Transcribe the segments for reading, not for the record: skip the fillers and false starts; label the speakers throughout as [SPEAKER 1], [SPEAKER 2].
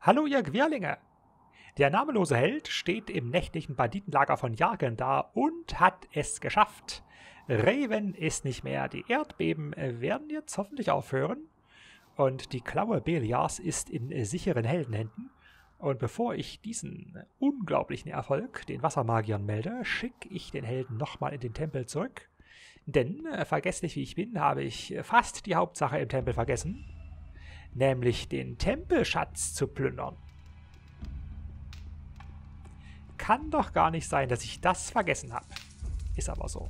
[SPEAKER 1] Hallo ihr Querlinge! Der namenlose Held steht im nächtlichen Banditenlager von Jarkendar und hat es geschafft. Raven ist nicht mehr, die Erdbeben werden jetzt hoffentlich aufhören und die Klaue Beliars ist in sicheren Heldenhänden. Und bevor ich diesen unglaublichen Erfolg den Wassermagiern melde, schicke ich den Helden nochmal in den Tempel zurück. Denn, vergesslich wie ich bin, habe ich fast die Hauptsache im Tempel vergessen, nämlich den Tempelschatz zu plündern. Kann doch gar nicht sein, dass ich das vergessen habe. Ist aber so.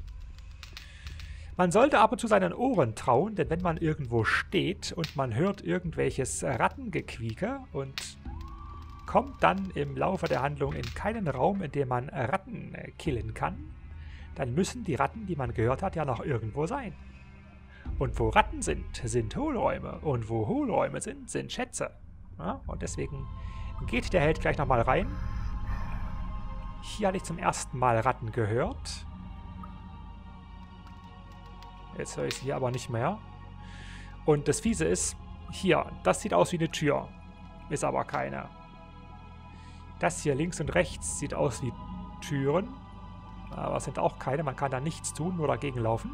[SPEAKER 1] Man sollte ab und zu seinen Ohren trauen, denn wenn man irgendwo steht und man hört irgendwelches Rattengequieke und kommt dann im Laufe der Handlung in keinen Raum, in dem man Ratten killen kann, dann müssen die Ratten, die man gehört hat, ja noch irgendwo sein. Und wo Ratten sind, sind Hohlräume. Und wo Hohlräume sind, sind Schätze. Ja, und deswegen geht der Held gleich nochmal rein. Hier hatte ich zum ersten Mal Ratten gehört. Jetzt höre ich sie hier aber nicht mehr. Und das Fiese ist, hier, das sieht aus wie eine Tür. Ist aber keine. Das hier links und rechts sieht aus wie Türen. Aber es sind auch keine. Man kann da nichts tun, nur dagegen laufen.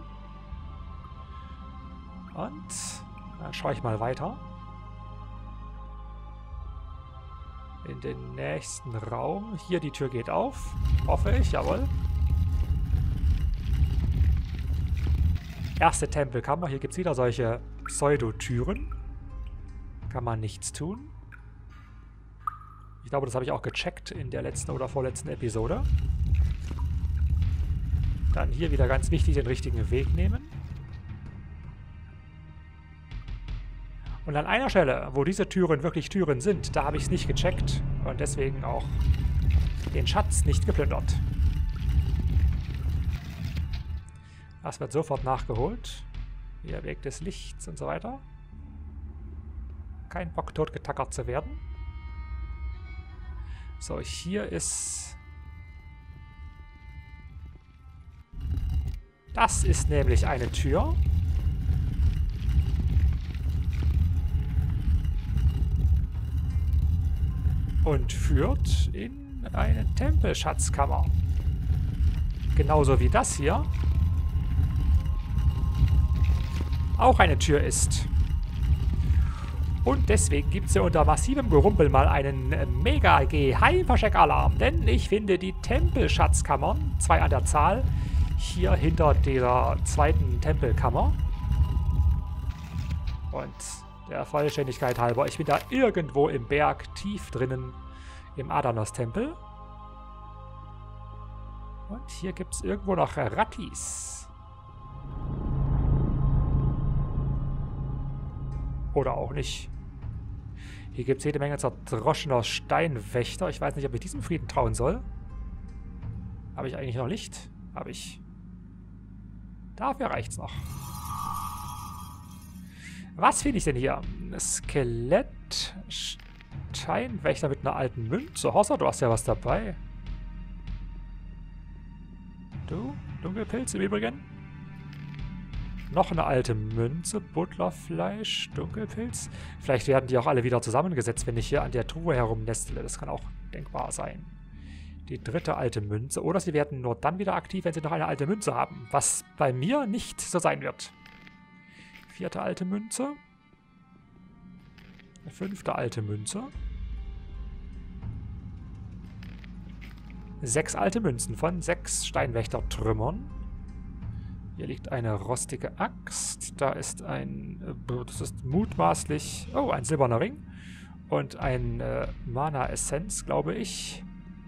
[SPEAKER 1] Und dann schaue ich mal weiter. In den nächsten Raum. Hier, die Tür geht auf. Hoffe ich, jawohl. Erste Tempelkammer. Hier gibt es wieder solche Pseudotüren. Kann man nichts tun. Ich glaube, das habe ich auch gecheckt in der letzten oder vorletzten Episode. Dann hier wieder ganz wichtig, den richtigen Weg nehmen. Und an einer Stelle, wo diese Türen wirklich Türen sind, da habe ich es nicht gecheckt und deswegen auch den Schatz nicht geplündert. Das wird sofort nachgeholt. Hier Weg des Lichts und so weiter. Kein Bock, totgetackert zu werden. So, hier ist... Das ist nämlich eine Tür. Und führt in eine Tempelschatzkammer. Genauso wie das hier auch eine Tür ist. Und deswegen gibt es hier unter massivem Gerumpel mal einen Mega-Geheimversteck-Alarm. Denn ich finde die Tempelschatzkammern, 2 an der Zahl, hier hinter dieser zweiten Tempelkammer. Und der Vollständigkeit halber, ich bin da irgendwo im Berg, tief drinnen im Adanos-Tempel. Und hier gibt es irgendwo noch Rattis. Oder auch nicht. Hier gibt es jede Menge zerdroschener Steinwächter. Ich weiß nicht, ob ich diesem Frieden trauen soll. Habe ich eigentlich noch Licht? Habe ich. Dafür reicht's noch. Was finde ich denn hier? Skelett, Steinwächter mit einer alten Münze. Hossa, du hast ja was dabei. Du, Dunkelpilz im Übrigen. Noch eine alte Münze, Butlerfleisch, Dunkelpilz. Vielleicht werden die auch alle wieder zusammengesetzt, wenn ich hier an der Truhe herumnestele. Das kann auch denkbar sein. Die dritte alte Münze. Oder sie werden nur dann wieder aktiv, wenn sie noch eine alte Münze haben. Was bei mir nicht so sein wird. 4. alte Münze. 5. alte Münze. 6 alte Münzen von 6 Steinwächtertrümmern. Hier liegt eine rostige Axt. Da ist das ist mutmaßlich, oh, ein silberner Ring. Und ein Mana-Essenz, glaube ich.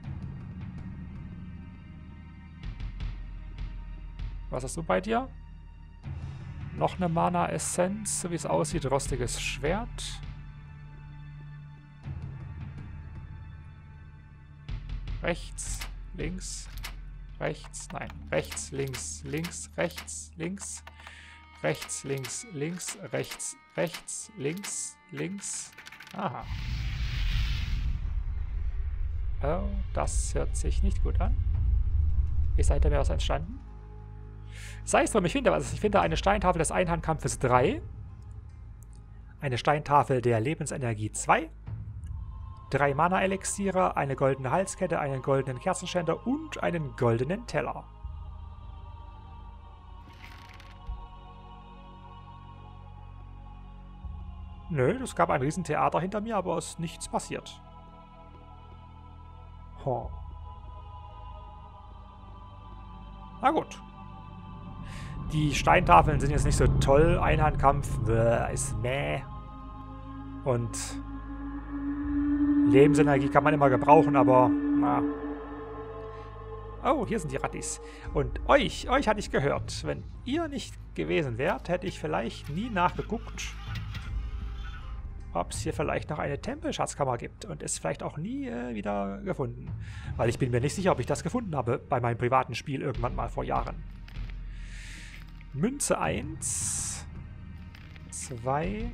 [SPEAKER 1] Was hast du bei dir? Noch eine Mana-Essenz, so wie es aussieht, rostiges Schwert. Rechts, links, rechts, nein, rechts, links, links, rechts, links, rechts, links, links, rechts, rechts, links, links. Aha. Oh, das hört sich nicht gut an. Ist hinter mir was entstanden? Sei es drum, ich finde eine Steintafel des Einhandkampfes 3. Eine Steintafel der Lebensenergie 2. 3 Mana-Elixiere, eine goldene Halskette, einen goldenen Kerzenständer und einen goldenen Teller. Nö, es gab ein Riesentheater hinter mir, aber es ist nichts passiert. Oh. Na gut. Die Steintafeln sind jetzt nicht so toll. Einhandkampf ist mäh. Und Lebensenergie kann man immer gebrauchen, aber na. Oh, hier sind die Rattis. Und euch hatte ich gehört. Wenn ihr nicht gewesen wärt, hätte ich vielleicht nie nachgeguckt, ob es hier vielleicht noch eine Tempelschatzkammer gibt und es vielleicht auch nie wieder gefunden. Weil ich bin mir nicht sicher, ob ich das gefunden habe bei meinem privaten Spiel irgendwann mal vor Jahren. Münze 1. 2.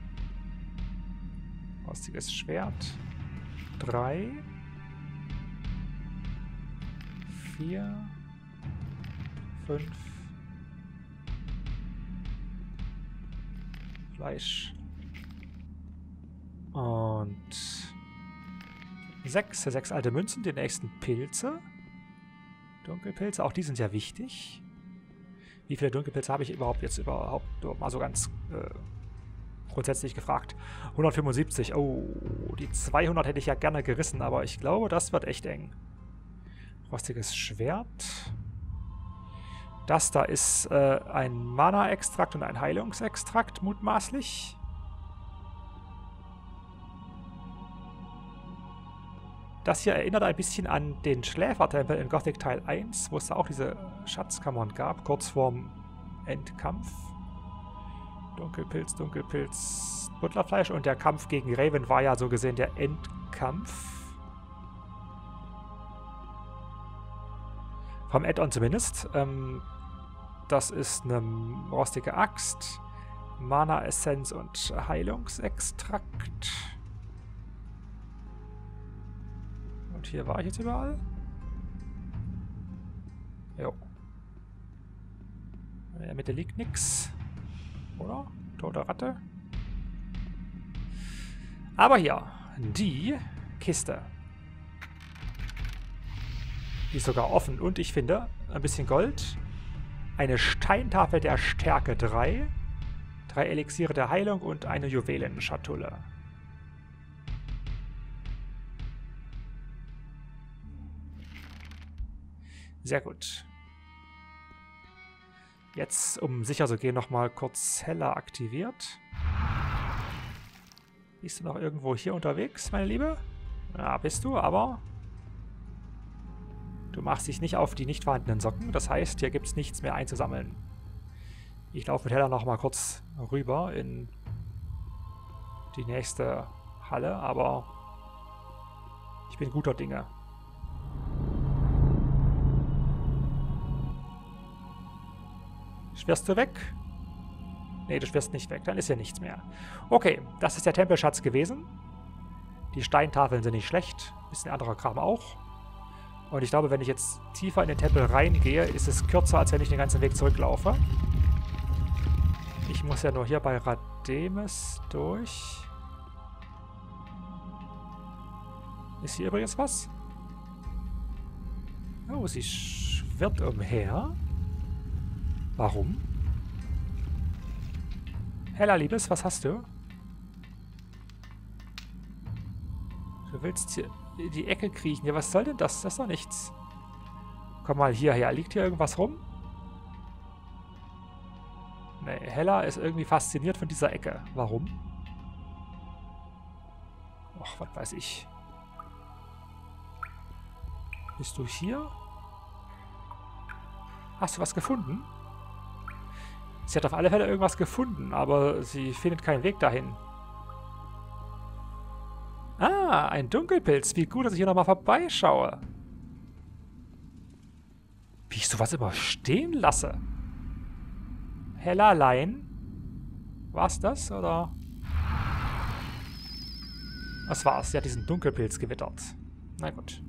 [SPEAKER 1] Rostiges Schwert. 3. 4. 5. Fleisch. Und 6 alte Münzen, die nächsten Pilze. Dunkelpilze, auch die sind ja wichtig. Wie viele Dunkelpilze habe ich überhaupt mal so ganz grundsätzlich gefragt? 175, oh, die 200 hätte ich ja gerne gerissen, aber ich glaube, das wird echt eng. Rostiges Schwert. Das da ist ein Mana-Extrakt und ein Heilungsextrakt, mutmaßlich. Das hier erinnert ein bisschen an den Schläfertempel in Gothic Teil 1, wo es da auch diese Schatzkammern gab, kurz vorm Endkampf. Dunkelpilz, Dunkelpilz, Butlerfleisch und der Kampf gegen Raven war ja so gesehen der Endkampf. Vom Add-on zumindest. Das ist eine rostige Axt, Mana-Essenz und Heilungsextrakt. Und hier war ich jetzt überall. Jo. In der Mitte liegt nix. Oder? Tote Ratte. Aber hier, die Kiste. Die ist sogar offen und ich finde, ein bisschen Gold. Eine Steintafel der Stärke 3. 3 Elixiere der Heilung und eine Juwelenschatulle. Sehr gut. Jetzt, um sicher zu gehen, nochmal kurz heller aktiviert. Bist du noch irgendwo hier unterwegs, meine Liebe? Ja, bist du, aber du machst dich nicht auf die nicht vorhandenen Socken. Das heißt, hier gibt es nichts mehr einzusammeln. Ich laufe mit Heller nochmal kurz rüber in die nächste Halle, aber ich bin guter Dinge. Schwirrst du weg? Nee, du schwirrst nicht weg. Dann ist ja nichts mehr. Okay, das ist der Tempelschatz gewesen. Die Steintafeln sind nicht schlecht. Bisschen anderer Kram auch. Und ich glaube, wenn ich jetzt tiefer in den Tempel reingehe, ist es kürzer, als wenn ich den ganzen Weg zurücklaufe. Ich muss ja nur hier bei Rademes durch. Ist hier übrigens was? Oh, sie schwirrt umher. Warum? Heller Liebes, was hast du? Du willst hier in die Ecke kriechen. Ja, was soll denn das? Das ist doch nichts. Komm mal hierher. Liegt hier irgendwas rum? Nee, Hella ist irgendwie fasziniert von dieser Ecke. Warum? Ach, was weiß ich. Bist du hier? Hast du was gefunden? Sie hat auf alle Fälle irgendwas gefunden, aber sie findet keinen Weg dahin. Ah, ein Dunkelpilz. Wie gut, dass ich hier nochmal vorbeischaue. Wie ich sowas immer stehen lasse. Hellerlein. War's das, oder? Was war's? Sie hat diesen Dunkelpilz gewittert. Na gut.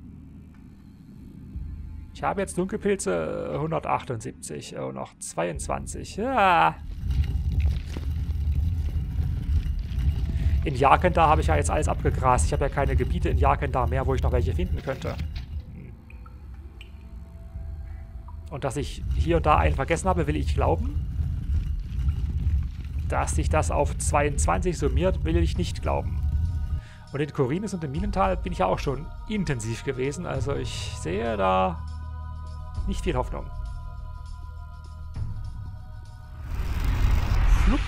[SPEAKER 1] Ich habe jetzt Dunkelpilze 178 und noch 22. Ja. In Jarkendar habe ich ja jetzt alles abgegrast. Ich habe ja keine Gebiete in Jarkendar mehr, wo ich noch welche finden könnte. Und dass ich hier und da einen vergessen habe, will ich glauben. Dass sich das auf 22 summiert, will ich nicht glauben. Und in Khorinis und im Minental bin ich ja auch schon intensiv gewesen. Also ich sehe da nicht viel Hoffnung. Flupp.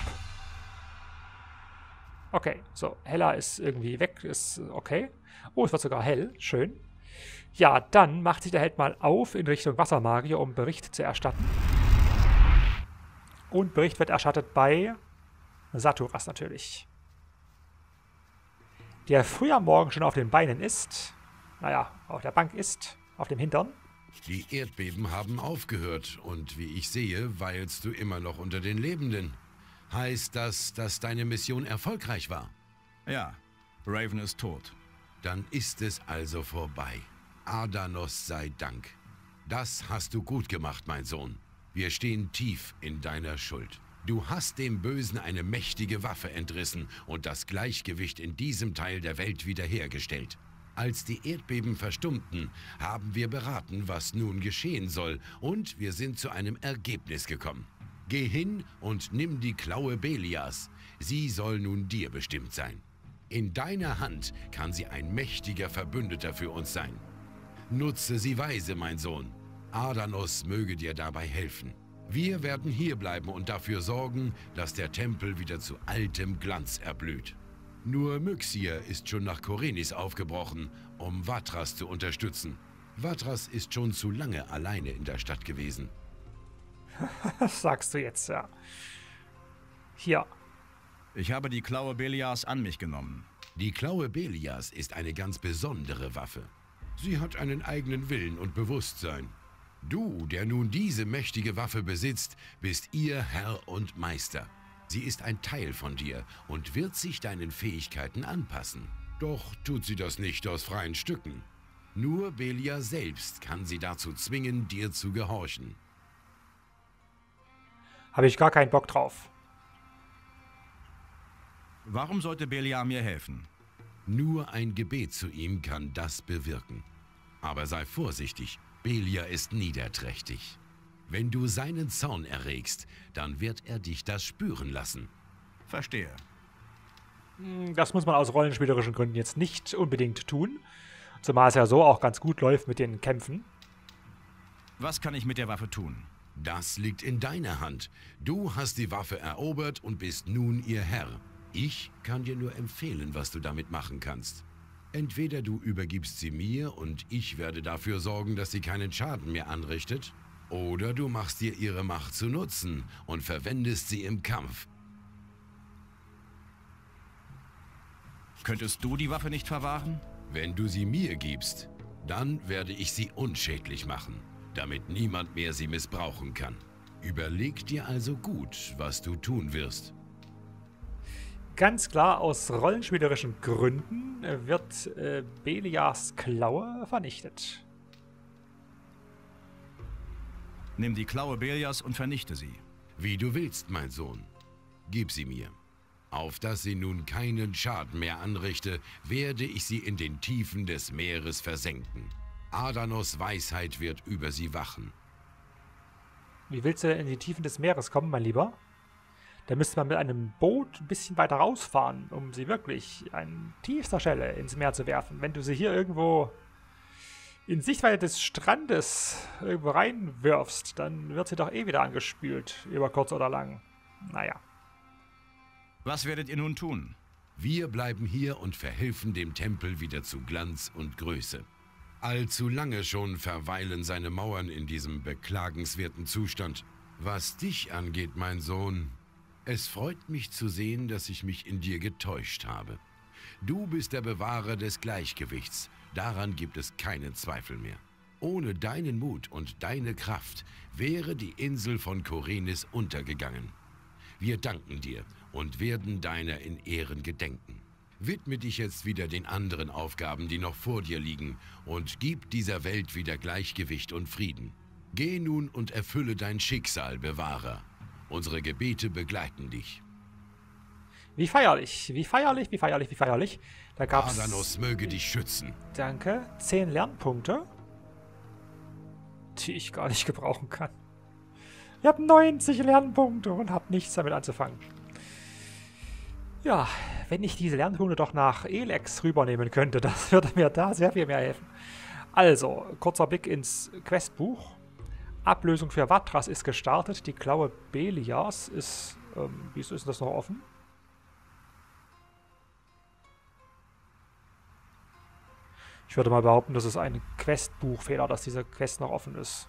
[SPEAKER 1] Okay, so, heller ist irgendwie weg, ist okay. Oh, es wird sogar hell, schön. Ja, dann macht sich der Held mal auf in Richtung Wassermagier, um Bericht zu erstatten. Und Bericht wird erstattet bei Saturas natürlich. Der früh am Morgen schon auf den Beinen ist, naja, auf der Bank ist, auf dem Hintern.
[SPEAKER 2] Die Erdbeben haben aufgehört und wie ich sehe, weilst du immer noch unter den Lebenden. Heißt das, dass deine Mission erfolgreich war?
[SPEAKER 3] Ja, Raven ist tot.
[SPEAKER 2] Dann ist es also vorbei. Adanos sei Dank. Das hast du gut gemacht, mein Sohn. Wir stehen tief in deiner Schuld. Du hast dem Bösen eine mächtige Waffe entrissen und das Gleichgewicht in diesem Teil der Welt wiederhergestellt. Als die Erdbeben verstummten, haben wir beraten, was nun geschehen soll, und wir sind zu einem Ergebnis gekommen. Geh hin und nimm die Klaue Belias. Sie soll nun dir bestimmt sein. In deiner Hand kann sie ein mächtiger Verbündeter für uns sein. Nutze sie weise, mein Sohn. Adanos möge dir dabei helfen. Wir werden hierbleiben und dafür sorgen, dass der Tempel wieder zu altem Glanz erblüht. Nur Myxir ist schon nach Khorinis aufgebrochen, um Vatras zu unterstützen. Vatras ist schon zu lange alleine in der Stadt gewesen.
[SPEAKER 1] Das sagst du jetzt, ja. Hier.
[SPEAKER 3] Ich habe die Klaue Belias an mich genommen.
[SPEAKER 2] Die Klaue Belias ist eine ganz besondere Waffe. Sie hat einen eigenen Willen und Bewusstsein. Du, der nun diese mächtige Waffe besitzt, bist ihr Herr und Meister. Sie ist ein Teil von dir und wird sich deinen Fähigkeiten anpassen. Doch tut sie das nicht aus freien Stücken. Nur Belia selbst kann sie dazu zwingen, dir zu gehorchen.
[SPEAKER 1] Habe ich gar keinen Bock drauf.
[SPEAKER 3] Warum sollte Belia mir helfen?
[SPEAKER 2] Nur ein Gebet zu ihm kann das bewirken. Aber sei vorsichtig, Belia ist niederträchtig. Wenn du seinen Zorn erregst, dann wird er dich das spüren lassen.
[SPEAKER 3] Verstehe.
[SPEAKER 1] Das muss man aus rollenspielerischen Gründen jetzt nicht unbedingt tun. Zumal es ja so auch ganz gut läuft mit den Kämpfen.
[SPEAKER 3] Was kann ich mit der Waffe tun?
[SPEAKER 2] Das liegt in deiner Hand. Du hast die Waffe erobert und bist nun ihr Herr. Ich kann dir nur empfehlen, was du damit machen kannst. Entweder du übergibst sie mir und ich werde dafür sorgen, dass sie keinen Schaden mehr anrichtet, oder du machst dir ihre Macht zu Nutzen und verwendest sie im Kampf.
[SPEAKER 3] Könntest du die Waffe nicht verwahren?
[SPEAKER 2] Wenn du sie mir gibst, dann werde ich sie unschädlich machen, damit niemand mehr sie missbrauchen kann. Überleg dir also gut, was du tun wirst.
[SPEAKER 1] Ganz klar, aus rollenspielerischen Gründen wird Belias Klaue vernichtet.
[SPEAKER 3] Nimm die Klaue Belias und vernichte sie.
[SPEAKER 2] Wie du willst, mein Sohn. Gib sie mir. Auf dass sie nun keinen Schaden mehr anrichte, werde ich sie in den Tiefen des Meeres versenken. Adanos Weisheit wird über sie wachen.
[SPEAKER 1] Wie willst du denn in die Tiefen des Meeres kommen, mein Lieber? Da müsste man mit einem Boot ein bisschen weiter rausfahren, um sie wirklich an tiefster Stelle ins Meer zu werfen. Wenn du sie hier irgendwo in Sichtweite des Strandes irgendwo reinwirfst, dann wird sie doch eh wieder angespült, über kurz oder lang. Naja.
[SPEAKER 3] Was werdet ihr nun tun?
[SPEAKER 2] Wir bleiben hier und verhelfen dem Tempel wieder zu Glanz und Größe. Allzu lange schon verweilen seine Mauern in diesem beklagenswerten Zustand. Was dich angeht, mein Sohn, es freut mich zu sehen, dass ich mich in dir getäuscht habe. Du bist der Bewahrer des Gleichgewichts, daran gibt es keinen Zweifel mehr. Ohne deinen Mut und deine Kraft wäre die Insel von Khorinis untergegangen. Wir danken dir und werden deiner in Ehren gedenken. Widme dich jetzt wieder den anderen Aufgaben, die noch vor dir liegen, und gib dieser Welt wieder Gleichgewicht und Frieden. Geh nun und erfülle dein Schicksal, Bewahrer. Unsere Gebete begleiten dich.
[SPEAKER 1] Wie feierlich, wie feierlich, wie feierlich, wie feierlich. Da gab's...
[SPEAKER 2] Ardanos möge dich schützen.
[SPEAKER 1] Danke. 10 Lernpunkte. Die ich gar nicht gebrauchen kann. Ich habe 90 Lernpunkte und habe nichts damit anzufangen. Ja, wenn ich diese Lernpunkte doch nach Elex rübernehmen könnte, das würde mir da sehr viel mehr helfen. Also, kurzer Blick ins Questbuch. Ablösung für Vatras ist gestartet. Die Klaue Belias ist... wieso ist das noch offen? Ich würde mal behaupten, das ist ein Questbuchfehler, dass diese Quest noch offen ist.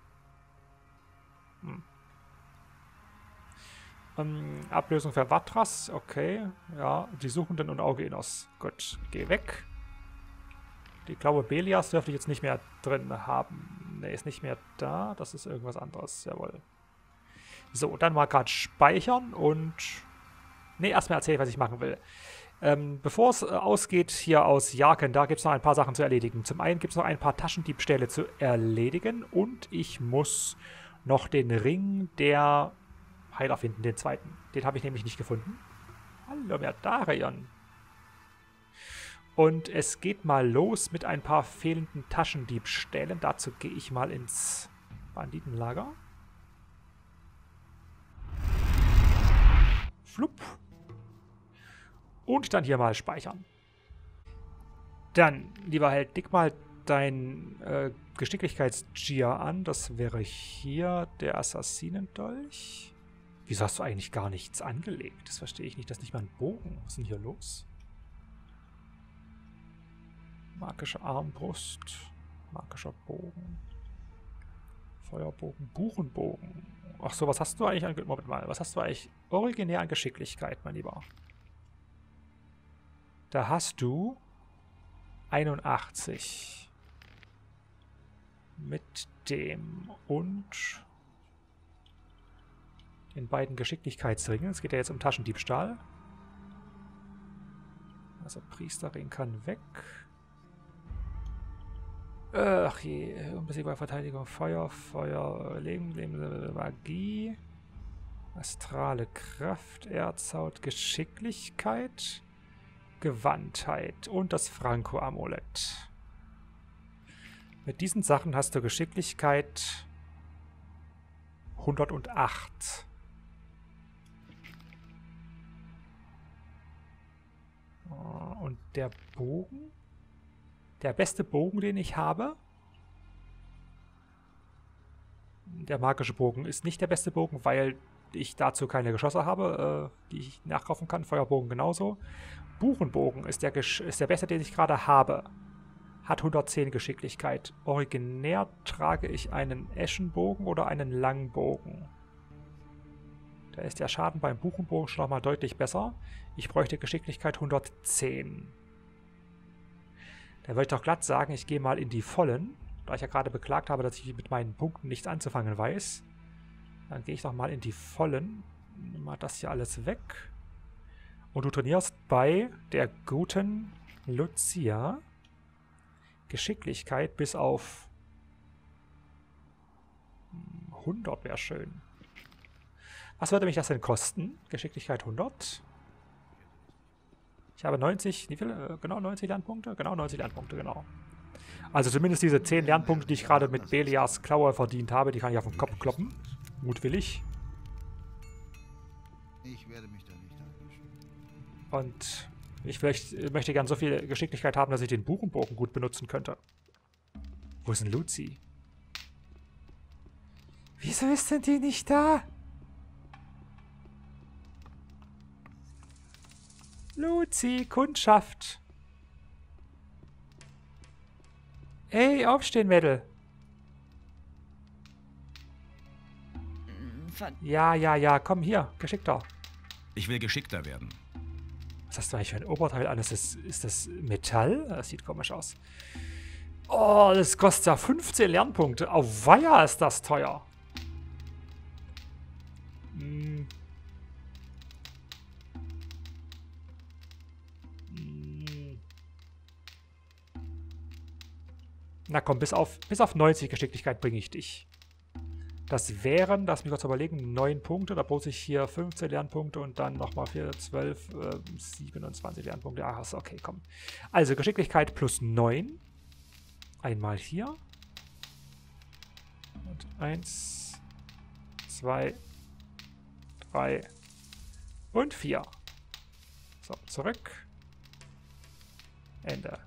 [SPEAKER 1] Ablösung für Vatras, okay. Ja, die Suchenden und Augenos. Gut, geh weg. Die Klaue Belias dürfte ich jetzt nicht mehr drin haben. Ne, ist nicht mehr da. Das ist irgendwas anderes, jawohl. So, dann mal gerade speichern und... Ne, erstmal erzähle ich, was ich machen will. Bevor es ausgeht hier aus Jarken, da gibt es noch ein paar Sachen zu erledigen. Zum einen gibt es noch ein paar Taschendiebstähle zu erledigen und ich muss noch den Ring der Heiler finden, den zweiten. Den habe ich nämlich nicht gefunden. Hallo, Merdarion. Und es geht mal los mit ein paar fehlenden Taschendiebstählen. Dazu gehe ich mal ins Banditenlager. Flupp. Und dann hier mal speichern. Dann, lieber Held, leg mal dein Geschicklichkeitsgier an. Das wäre hier der Assassinendolch. Wieso hast du eigentlich gar nichts angelegt? Das verstehe ich nicht. Das ist nicht mal ein Bogen. Was ist denn hier los? Magische Armbrust. Magischer Bogen. Feuerbogen. Buchenbogen. Ach so, was hast du eigentlich an... Moment mal. Was hast du eigentlich originär an Geschicklichkeit, mein Lieber? Da hast du 81. Mit dem und den beiden Geschicklichkeitsringen. Es geht ja jetzt um Taschendiebstahl. Also Priesterring kann weg. Ach je, unbesiegbare Verteidigung, Feuer, Leben, Magie, astrale Kraft, Erzhaut, Geschicklichkeit... Gewandtheit und das Franco-Amulett. Mit diesen Sachen hast du Geschicklichkeit 108. Und der Bogen? Der beste Bogen, den ich habe? Der magische Bogen ist nicht der beste Bogen, weil ich dazu keine Geschosse habe, die ich nachkaufen kann. Feuerbogen genauso. Buchenbogen ist der beste, den ich gerade habe. Hat 110 Geschicklichkeit. Originär trage ich einen Eschenbogen oder einen Langbogen. Da ist der Schaden beim Buchenbogen schon nochmal deutlich besser. Ich bräuchte Geschicklichkeit 110. Da würde ich doch glatt sagen, ich gehe mal in die Vollen. Da ich ja gerade beklagt habe, dass ich mit meinen Punkten nichts anzufangen weiß. Dann gehe ich doch mal in die Vollen. Nimm mal das hier alles weg. Und du trainierst bei der guten Lucia Geschicklichkeit bis auf 100 wäre schön. Was würde mich das denn kosten? Geschicklichkeit 100. Ich habe 90, wie viele? Genau 90 Lernpunkte? Genau 90 Lernpunkte, genau. Also zumindest diese 10 Lernpunkte, die ich gerade mit Belias Klaue verdient habe, die kann ich auf den Kopf kloppen. Mutwillig.
[SPEAKER 4] Ich werde mich da nicht einmischen.
[SPEAKER 1] Und ich möchte gern so viel Geschicklichkeit haben, dass ich den Buchenbogen gut benutzen könnte. Wo ist denn Luzi? Wieso ist denn die nicht da? Luzi, Kundschaft. Ey, aufstehen, Mädel. Ja, komm hier, geschickter.
[SPEAKER 3] Ich will geschickter werden.
[SPEAKER 1] Was hast du eigentlich für ein Oberteil an? Ist das Metall? Das sieht komisch aus. Oh, das kostet ja 15 Lernpunkte. Auweia, ist das teuer. Na komm, bis auf 90 Geschicklichkeit bringe ich dich. Das wären, lass mich kurz überlegen, 9 Punkte. Da brauche ich hier 15 Lernpunkte und dann nochmal 4, 12, 27 Lernpunkte. Ach, okay, komm. Also Geschicklichkeit plus 9. Einmal hier. Und 1, 2, 3 und 4. So, zurück. Ende.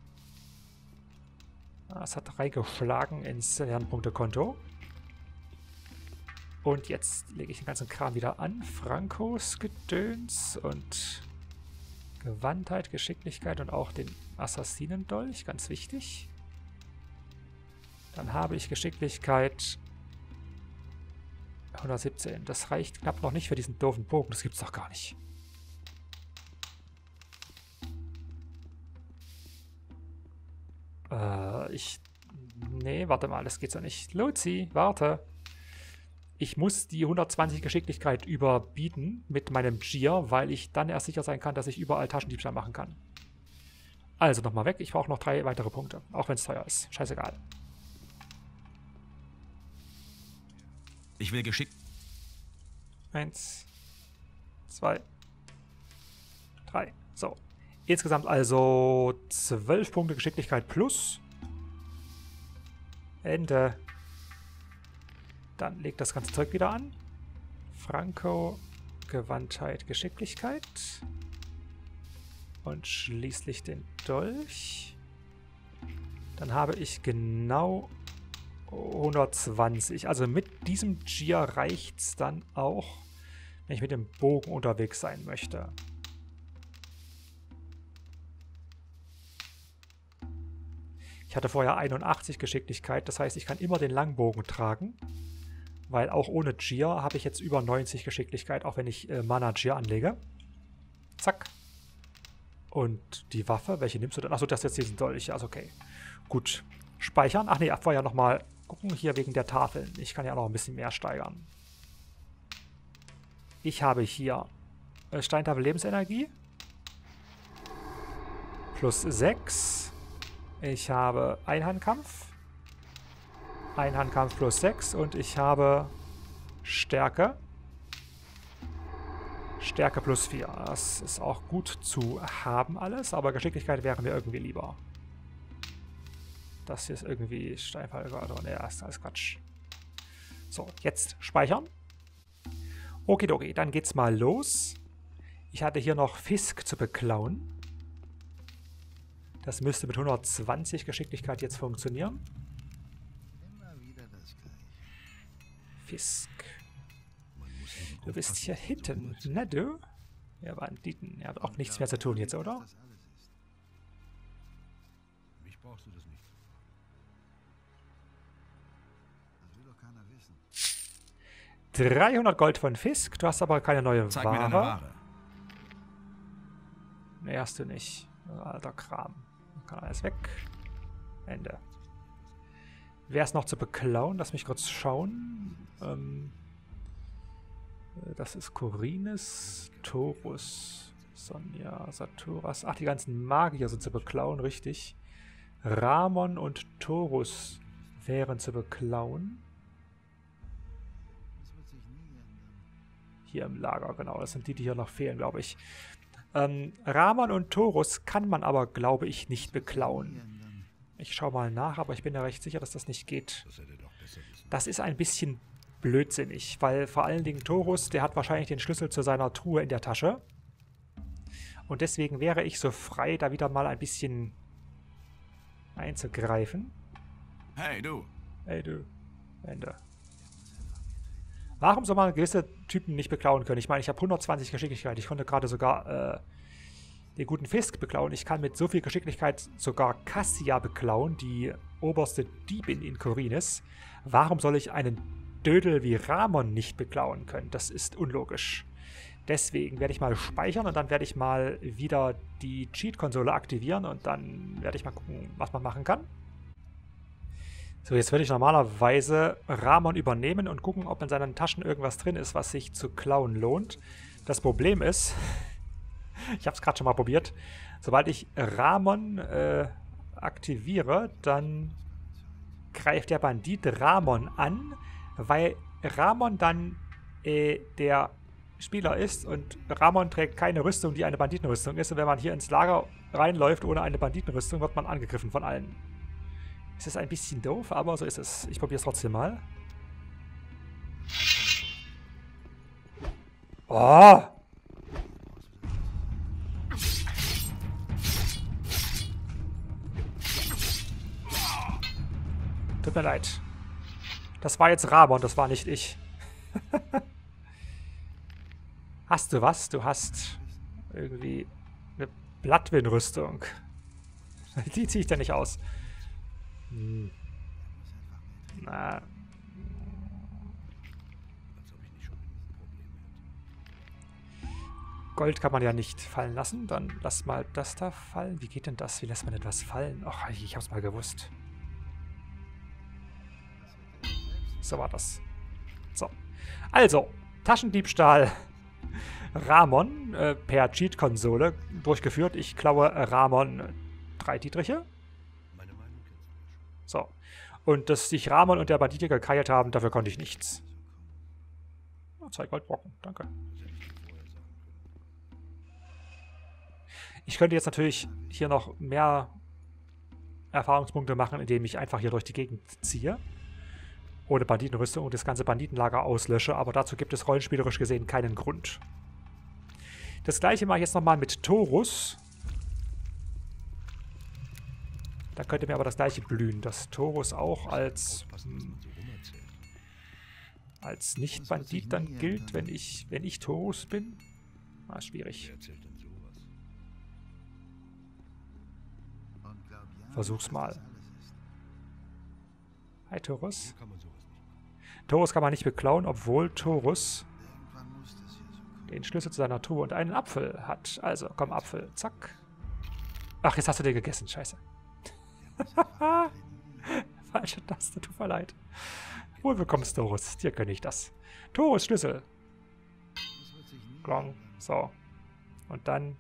[SPEAKER 1] Es hat reingeschlagen ins Lernpunktekonto. Und jetzt lege ich den ganzen Kram wieder an. Frankos Gedöns und Gewandtheit, Geschicklichkeit und auch den Assassinendolch, ganz wichtig. Dann habe ich Geschicklichkeit 117. Das reicht knapp noch nicht für diesen doofen Bogen. Das gibt's doch gar nicht. Nee, warte mal, das geht so nicht. Luzi, warte. Ich muss die 120 Geschicklichkeit überbieten mit meinem Gier, weil ich dann erst sicher sein kann, dass ich überall Taschendiebstahl machen kann. Also nochmal weg. Ich brauche noch 3 weitere Punkte. Auch wenn es teuer ist. Scheißegal.
[SPEAKER 3] Ich will geschickt.
[SPEAKER 1] 1, 2, 3. So. Insgesamt also 12 Punkte Geschicklichkeit plus. Ende. Dann legt das ganze Zeug wieder an. Franco, Gewandtheit, Geschicklichkeit. Und schließlich den Dolch. Dann habe ich genau 120. Also mit diesem Gier reicht es dann auch, wenn ich mit dem Bogen unterwegs sein möchte. Ich hatte vorher 81 Geschicklichkeit, das heißt, ich kann immer den Langbogen tragen. Weil auch ohne Gier habe ich jetzt über 90 Geschicklichkeit, auch wenn ich Mana Gier anlege. Zack. Und die Waffe, welche nimmst du denn? Achso, das ist jetzt diesen Dolch. Also okay. Gut. Speichern. Ach nee, vorher nochmal gucken, hier wegen der Tafeln. Ich kann ja noch ein bisschen mehr steigern. Ich habe hier Steintafel Lebensenergie. Plus 6. Ich habe Einhandkampf. Einhandkampf plus 6 und ich habe Stärke. Stärke plus 4. Das ist auch gut zu haben alles, aber Geschicklichkeit wäre mir irgendwie lieber. Das hier ist irgendwie Steinfall. Ne, das ist alles Quatsch. So, jetzt speichern. Okidoki, dann geht's mal los. Ich hatte hier noch Fisk zu beklauen. Das müsste mit 120 Geschicklichkeit jetzt funktionieren. Fisk. Du bist hier hinten, ne du? Ja, Banditen. Ihr habt auch nichts mehr zu tun jetzt, oder?
[SPEAKER 4] Mich brauchst du das nicht. Das will doch keiner wissen.
[SPEAKER 1] 300 Gold von Fisk. Du hast aber keine neue
[SPEAKER 3] Zeig mir deine
[SPEAKER 1] Ware.
[SPEAKER 3] Ware.
[SPEAKER 1] Nee, hast du nicht. Alter Kram. Kann alles weg. Ende. Wer ist noch zu beklauen? Lass mich kurz schauen. Das ist Korines, Taurus, Sonja, Saturas. Ach, die ganzen Magier sind zu beklauen, richtig. Ramon und Taurus wären zu beklauen.
[SPEAKER 4] Das wird sich nie ändern.
[SPEAKER 1] Hier im Lager, genau. Das sind die, die hier noch fehlen, glaube ich. Ramon und Taurus kann man aber, glaube ich, nicht beklauen. Ich schaue mal nach, aber ich bin ja recht sicher, dass das nicht geht. Das ist ein bisschen blödsinnig, weil vor allen Dingen Taurus, der hat wahrscheinlich den Schlüssel zu seiner Truhe in der Tasche. Und deswegen wäre ich so frei, da wieder mal ein bisschen einzugreifen.
[SPEAKER 3] Hey, du.
[SPEAKER 1] Hey du. Ende. Warum soll man gewisse Typen nicht beklauen können? Ich meine, ich habe 120 Geschicklichkeit. Ich konnte gerade sogar den guten Fisk beklauen. Ich kann mit so viel Geschicklichkeit sogar Cassia beklauen, die oberste Diebin in Korines. Warum soll ich einen Dödel wie Ramon nicht beklauen können? Das ist unlogisch. Deswegen werde ich mal speichern und dann werde ich mal wieder die Cheat-Konsole aktivieren und dann werde ich mal gucken, was man machen kann. So, jetzt würde ich normalerweise Ramon übernehmen und gucken, ob in seinen Taschen irgendwas drin ist, was sich zu klauen lohnt. Das Problem ist, ich habe es gerade schon mal probiert, sobald ich Ramon aktiviere, dann greift der Bandit Ramon an, weil Ramon dann der Spieler ist und Ramon trägt keine Rüstung, die eine Banditenrüstung ist. Und wenn man hier ins Lager reinläuft ohne eine Banditenrüstung, wird man angegriffen von allen. Es ist ein bisschen doof, aber so ist es. Ich probiere es trotzdem mal. Oh! Tut mir leid. Das war jetzt Ramon, das war nicht ich. Hast du was? Du hast irgendwie eine Bloodwind-Rüstung. Die ziehe ich da nicht aus. Hm. Na. Gold kann man ja nicht fallen lassen. Dann lass mal das da fallen. Wie geht denn das? Wie lässt man denn was fallen? Ach, ich hab's mal gewusst. So war das. So. Also, Taschendiebstahl Ramon per Cheat-Konsole durchgeführt. Ich klaue Ramon 3 Dietriche. So. Und dass sich Ramon und der Bandit gekeilt haben, dafür konnte ich nichts. 2 Goldbrocken, danke. Ich könnte jetzt natürlich hier noch mehr Erfahrungspunkte machen, indem ich einfach hier durch die Gegend ziehe. Ohne Banditenrüstung und das ganze Banditenlager auslösche, aber dazu gibt es rollenspielerisch gesehen keinen Grund. Das gleiche mache ich jetzt nochmal mit Taurus. Da könnte mir aber das gleiche blühen, dass Taurus auch als Nicht-Bandit dann gilt, wenn ich Taurus bin. Ah, schwierig. Versuch's mal. Hi, Taurus. Taurus kann man nicht beklauen, obwohl Taurus den Schlüssel zu seiner Truhe und einen Apfel hat. Also, komm, Apfel. Zack. Ach, jetzt hast du den gegessen. Scheiße. Falsche Taste, tut mir leid. Wohl bekommst Taurus. Dir gönne ich das. Taurus, Schlüssel. Glong. So. Und dann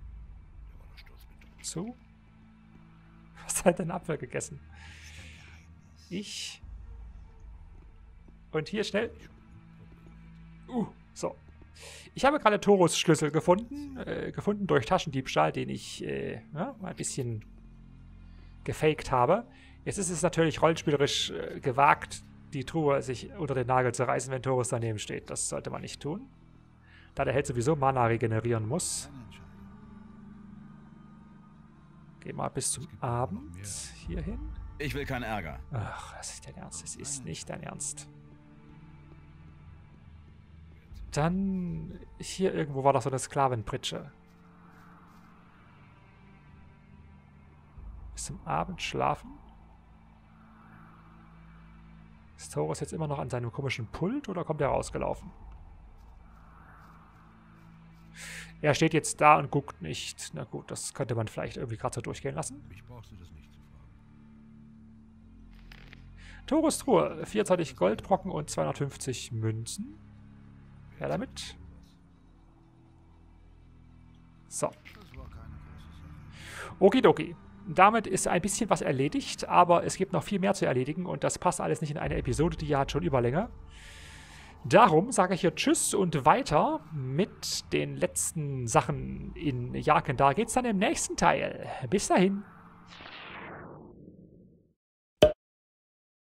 [SPEAKER 1] zu. Was hat denn Apfel gegessen? Ich. Und hier schnell. So. Ich habe gerade Taurus Schlüssel gefunden. Gefunden durch Taschendiebstahl, den ich mal ein bisschen gefaked habe. Jetzt ist es natürlich rollenspielerisch gewagt, die Truhe sich unter den Nagel zu reißen, wenn Taurus daneben steht. Das sollte man nicht tun. Da der Held sowieso Mana regenerieren muss. Geh mal bis zum Abend hier hin.
[SPEAKER 3] Ich will keinen Ärger.
[SPEAKER 1] Ach, das ist dein Ernst. Es ist nicht dein Ernst. Dann hier irgendwo war doch so eine Sklavenpritsche. Bis zum Abend schlafen. Ist Taurus jetzt immer noch an seinem komischen Pult oder kommt er rausgelaufen? Er steht jetzt da und guckt nicht. Na gut, das könnte man vielleicht irgendwie gerade so durchgehen lassen.
[SPEAKER 4] Mich brauchst du das nicht zu fragen.
[SPEAKER 1] Taurus Truhe. 24 Goldbrocken und 250 Münzen. Ja, damit. So.
[SPEAKER 4] Das war keine große Sache.
[SPEAKER 1] Okidoki. Damit ist ein bisschen was erledigt, aber es gibt noch viel mehr zu erledigen und das passt alles nicht in eine Episode, die ja hat schon Überlänge. Darum sage ich hier Tschüss und weiter mit den letzten Sachen in Jharkendar geht's dann im nächsten Teil. Bis dahin.